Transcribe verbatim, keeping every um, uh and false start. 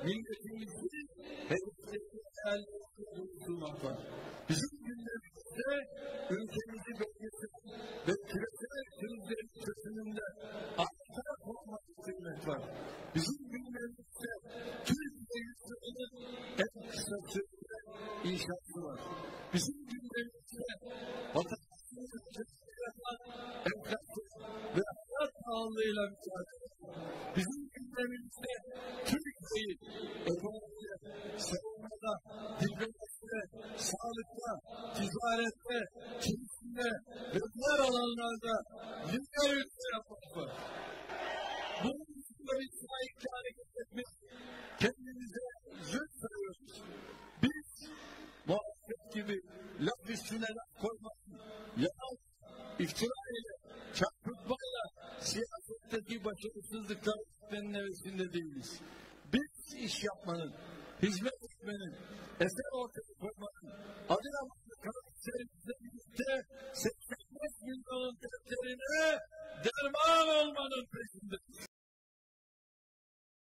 milletimizi hedeflerine hayallerine bulmak var. Bizim gündemimizde ülkemizi bekleten ve küresel krizlerin çözümünde arkada koymak istemek var. Bizim gündemimizde Türkiye yüzyılının en kısa sürede inşaatı var. Bizim gündemimizde vatandaşımızın çözümünde yapan enflasyon ve hayat pahalılığıyla mücadele var. Bizim gündemimizde Türkiye'yi ekonomide, savunmada, diplomaside, sağlıkta, ticarette, turizmde ve diğer alanlarda lider ülke yapmak var. Bunun dışında bir sahipli hareket etmek kendimize zülf sayıyoruz. Biz muhabbet gibi laf üstüne laf koymasın, yalan, iftira ile, çarpıtmayla siyasetteki başarısızlıklar etmenin hevesinde değiliz. Biz iş yapmanın, hizmet etmenin, eser ortaya koymanın, Adıyaman'da kardeşlerimizle birlikte seksen beş milyonun defterine derman olmanın peşindeyiz.